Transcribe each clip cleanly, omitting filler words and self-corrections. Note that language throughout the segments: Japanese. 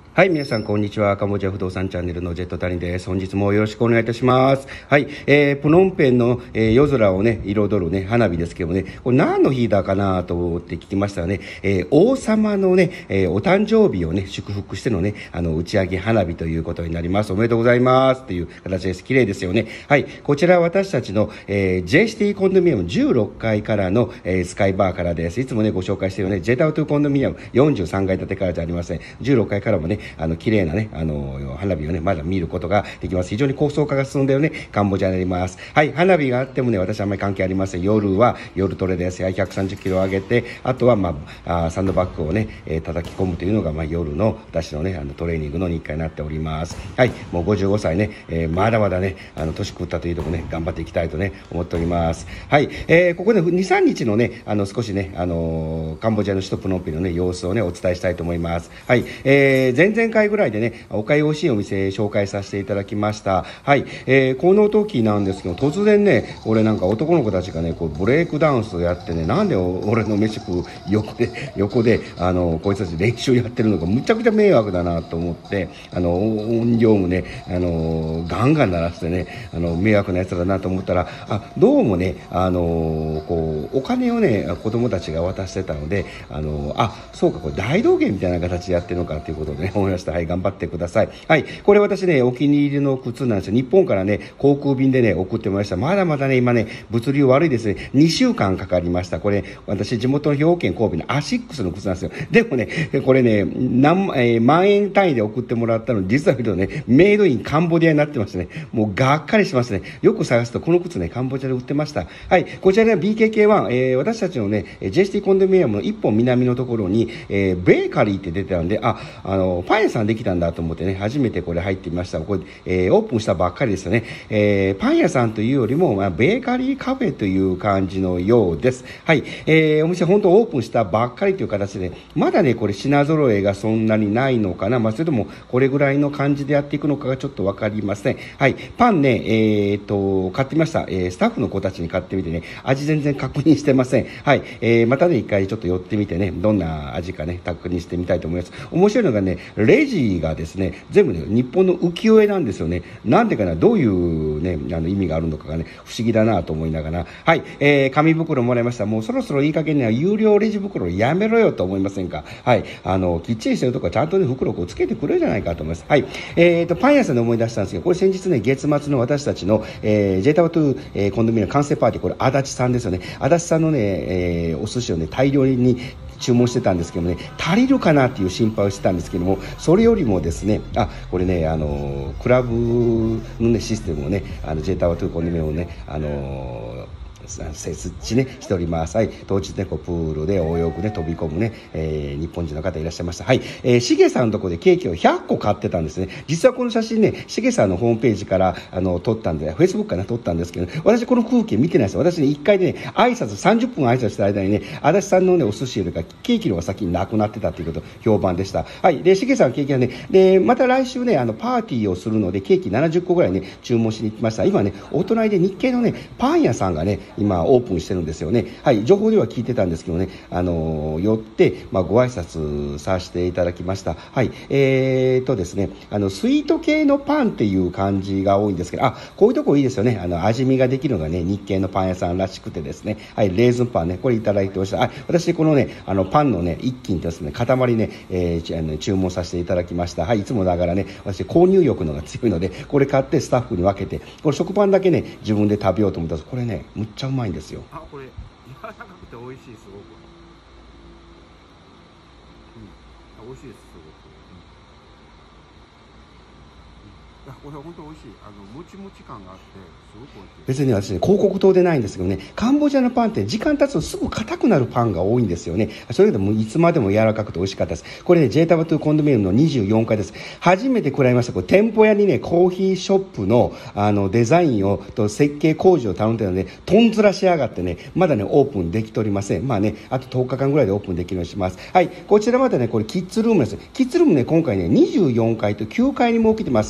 はい、皆さんこんにちは。カンボジア不動産チャンネルのジェット谷です。本日もよろしくお願いいたします。はい、プノンペンの、夜空をね彩るね花火ですけどもね、これ何の日だかなと思って聞きましたらね、王様のね、お誕生日をね祝福してのね打ち上げ花火ということになります。おめでとうございますという形です。綺麗ですよね。はい、こちらは私たちの、J シティコンドミニアム16階からの、スカイバーからです。いつもねご紹介しているねジェタウトゥコンドミニアム43階建てからじゃありません。16階からもね綺麗なね花火をねまだ見ることができます。非常に高層化が進んでいるねカンボジアになります。はい、花火があってもね私はあんまり関係ありません。夜は夜トレです。130キロ上げて、あとはサンドバッグをね、叩き込むというのが夜の私のねトレーニングの日課になっております。はい、もう55歳ね、まだまだね年食ったというところね頑張っていきたいとね思っております。はい、ここで 2,3 日のね少しねカンボジアの首都プノンペンのね様子をねお伝えしたいと思います。はい、前々回ぐらいでねお買い美味しいお店紹介させていただきました。はい、この時なんですけど突然ね俺なんか男の子たちがねこうブレイクダウンスをやってね、なんで俺の飯食う横でこいつたち練習やってるのかむちゃくちゃ迷惑だなと思って、音量もねガンガン鳴らしてね迷惑なやつだなと思ったら、どうもねこうお金をね子供たちが渡してたのでそうかこれ大道芸みたいな形でやってるのかということでね思いました。はい、頑張ってください。はい、これ私ねお気に入りの靴なんですよ。日本からね航空便でね送ってもらいました。まだまだね今ね物流悪いですね。2週間かかりました。これ私地元の兵庫県神戸のアシックスの靴なんですよ。でもねこれね万円単位で送ってもらったの実は見るとねメイドインカンボジアになってましてね、もうがっかりしますね。よく探すとこの靴ねカンボジアで売ってました。はい、こちらね BKK1、私たちのね JST コンドミニアムの一本南のところに、ベーカリーって出てたんでパン屋さんできたんだと思ってね初めてこれ入ってみました。これ、オープンしたばっかりですよね。パン屋さんというよりも、ベーカリーカフェという感じのようです。はい、お店本当オープンしたばっかりという形でまだねこれ品揃えがそんなにないのかな、それともこれぐらいの感じでやっていくのかがちょっと分かりません。はい、パンね買ってみました。スタッフの子たちに買ってみてね味全然確認してません。はい、またね一回ちょっと寄ってみてねどんな味かね確認してみたいと思います。面白いのがねレジがですね全部ね日本の浮世絵なんですよね。なんでかな、どういうね意味があるのかがね不思議だなと思いながら、はい、紙袋もらいました。もうそろそろいい加減には有料レジ袋やめろよと思いませんか。はい、きっちりしてるとこはちゃんとね袋をつけてくれるじゃないかと思います。はい、パン屋さんで思い出したんですけど、これ先日ね月末の私たちの、J タワートゥ、コンドミニアム完成パーティー、これ足立さんですよね。足立さんのね、お寿司をね大量に注文してたんですけどもね足りるかなっていう心配をしてたんですけども、それよりもですねこれねクラブのねシステムをねJ タワートゥコンドミニアムをね設置ねしております。はい、当日ねプールで泳ぐね飛び込むね、日本人の方いらっしゃいました。はい、しげさんのところでケーキを100個買ってたんですね。実はこの写真ねしげさんのホームページから撮ったんでフェイスブックから撮ったんですけど、私この風景見てないです。私ね1回でね30分挨拶した間にね足立さんのねお寿司よりかケーキの方が先になくなってたということ評判でした。はい、でしげさんのケーキはねでまた来週ねパーティーをするのでケーキ70個ぐらいね注文しに行きました。今ねお隣で日系のねパン屋さんがね今オープンしてるんですよね。はい、情報では聞いてたんですけどね寄って、ご挨拶させていただきました。はい、ですねスイート系のパンっていう感じが多いんですけど、こういうとこいいですよね。味見ができるのがね日系のパン屋さんらしくてですね、はい、レーズンパンねこれいただいてました。私このねパンのね一斤ですね塊ね、注文させていただきました。はい、いつもながらね私購入欲のが強いのでこれ買ってスタッフに分けて、これ食パンだけね自分で食べようと思ったらこれねむっちゃうまいんですよ。 これ柔らかくて美味しい、すごく、美味しいです、すごく、これ本当美味しい。もちもち感があってすごく美味しい。 別に私ね広告塔でないんですけどね、カンボジアのパンって時間経つとすぐ硬くなるパンが多いんですよね。それでもいつまでも柔らかくて美味しかったです。これね J タワートゥコンドミニアムの24階です。初めて食らいました。これ店舗屋にねコーヒーショップのデザインをと設計工事を頼んでたのでとんずらしやがってねまだねオープンできておりません。あと10日間ぐらいでオープンできるようにします。はい、こちらまでねこれキッズルームです。キッズルームね今回ね24階と9階に設けてます。はい、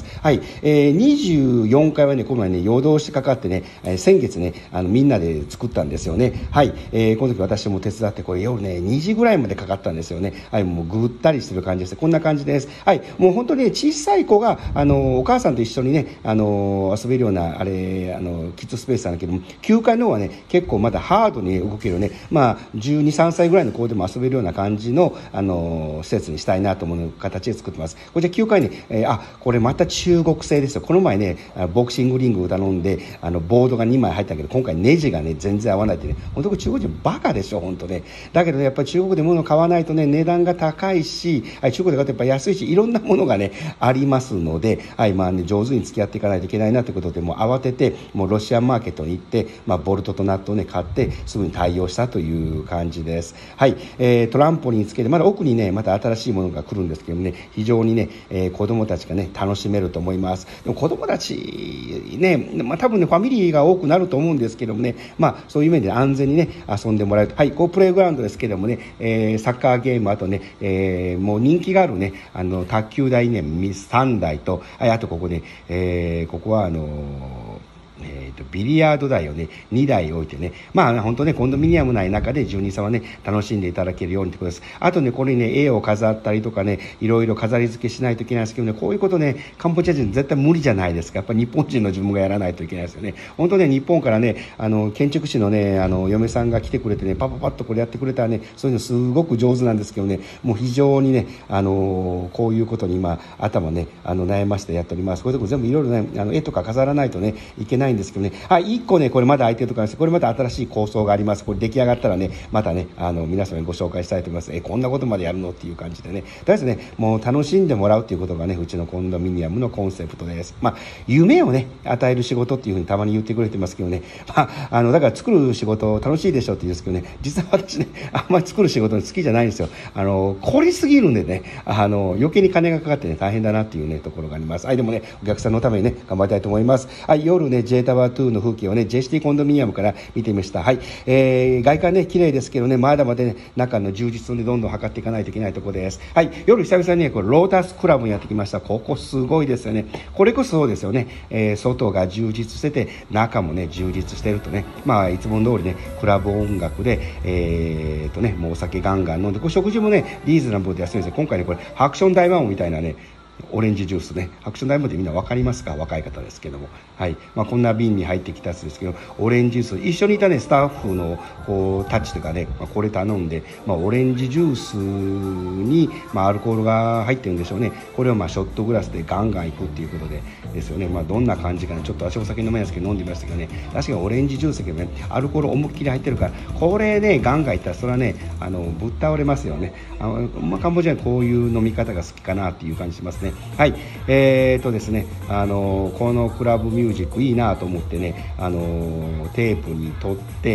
24階はね、この前ね、夜通しかかってね、先月ね、みんなで作ったんですよね。はい。この時私も手伝って、これ夜ね、2時ぐらいまでかかったんですよね。はい。もうぐったりする感じです。こんな感じです。はい。もう本当にね、小さい子が、お母さんと一緒にね、遊べるような、キッズスペースなんだけども、9階の方はね、結構まだハードに動けるね、まあ、12、3歳ぐらいの子でも遊べるような感じの、施設にしたいなと思う形で作ってます。これじゃ9階に、これまた中国製ですよ。この前ね、ボクシングリングを頼んで、ボードが2枚入ったけど、今回ネジがね、全然合わないってね、本当中国人バカでしょ、本当ね。だけどね、やっぱり中国で物を買わないとね、値段が高いし、中国で買うとやっぱ安いし、いろんなものがね、ありますので、まあね、上手に付き合っていかないといけないなということで、もう慌てて、もうロシアンマーケットに行って、まあ、ボルトとナットをね、買って、すぐに対応したという感じです。はい。トランポリンつけて、まだ奥にね、また新しいものが来るんですけどね、非常にね、子供たちがね、楽しめると思います。でも子供たちね、まあ、多分ね、ファミリーが多くなると思うんですけどもね、まあ、そういう面で安全にね、遊んでもらえる。はい、こうプレイグラウンドですけどもね、サッカーゲーム、あとね、もう人気があるね、卓球台ね、3台と、あとここね、ここはビリヤード台をね、2台置いてね、まあ本当ね、コンドミニアム内中で住人さんはね、楽しんでいただけるようにということです。あとね、これね、絵を飾ったりとかね、いろいろ飾り付けしないといけないですけどね、こういうことね、カンボジア人絶対無理じゃないですか。やっぱり日本人の自分がやらないといけないですよね。本当ね、日本からね、建築士のね、嫁さんが来てくれてね、パパパッとこれやってくれたらね、そういうのすごく上手なんですけどね、もう非常にね、こういうことに今、頭ね、悩ましてやっております。こういうとこ全部いろいろね、絵とか飾らないとね、いけないんですけどね、1個ね、これまだ空いてるところなんです。これまた新しい構想があります。これ出来上がったらね、またね、皆様にご紹介したいと思います。こんなことまでやるのっていう感じでね。とりあえずね、もう楽しんでもらうっていうことがね、うちのコンドミニアムのコンセプトです。まあ、夢をね、与える仕事っていうふうにたまに言ってくれてますけどね。まあ、だから作る仕事楽しいでしょって言うんですけどね、実は私ね、あんまり作る仕事好きじゃないんですよ。凝りすぎるんでね、余計に金がかかってね、大変だなっていうね、ところがあります。でもね、お客さんのためにね、頑張りたいと思います。夜ね、J タワー2の風景をね、JCT コンドミニアムから見てみました。はい。外観ね、綺麗ですけどね、まだまだね、中の充実をね、どんどん測っていかないといけないところです。はい。夜久々にね、これロータスクラブにやってきました。ここすごいですよね。これこそそうですよね。外が充実してて、中もね、充実してるとね、まあ、いつも通りね、クラブ音楽で、もうお酒ガンガン飲んで、これ食事もね、リーズナブルで安いんですよ。今回ね、これ、ハクション大魔王みたいなね、オレンジジュースね、ハクションダイヤモンドでみんな分かりますか、若い方ですけども、はい。まあ、こんな瓶に入ってきたやつですけど、オレンジジュース、一緒にいたね、スタッフのこうタッチとかね、これ頼んで、オレンジジュースに、アルコールが入ってるんでしょうね。これをショットグラスでガンガンいくっていうことでですよね。どんな感じかね、ちょっと私お酒飲めないですけど飲んでみましたけどね、確かにオレンジジュースだけどね、アルコール思いっきり入ってるから、これね、ガンガンいったらそれはね、ぶっ倒れますよね。カンボジアはこういう飲み方が好きかなっていう感じしますね。はい。ですね、このクラブミュージックいいなと思ってね、テープに取って、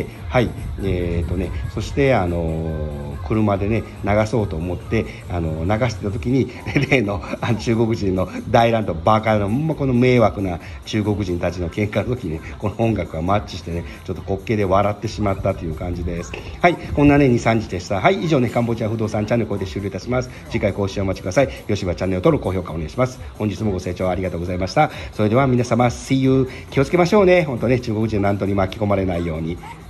はい。そして車でね、流そうと思って、流してた時に、例の中国人の大乱闘バカの、この迷惑な中国人たちの喧嘩の時にね、この音楽がマッチしてね、ちょっと滑稽で笑ってしまったという感じです。はい。こんなね、2、3日でした。はい。以上ね、カンボジア不動産チャンネルこれで終了いたします。次回更新お待ちください。よしばチャンネル登録、高評価お願いします。本日もご清聴ありがとうございました。それでは皆様、See you。気をつけましょうね。本当ね、中国人の乱闘に巻き込まれないように。